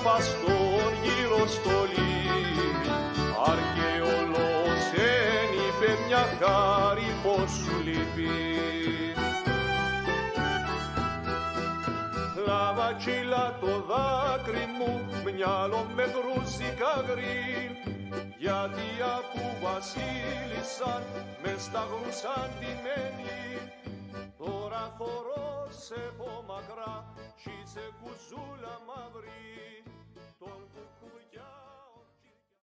παστόρ γύρω στολή, αρχαιολός εν είπε μια χάρη πως σου λείπει. Λάβα κύλα το δάκρυ μου, μυαλό με βρούζει καγρή, γιατί ακού βασίλισσαν μες στα γρουσάν ντυμένη. Τώρα θωρώ σε πω μακρά κι σε κουζούλα μαύρη.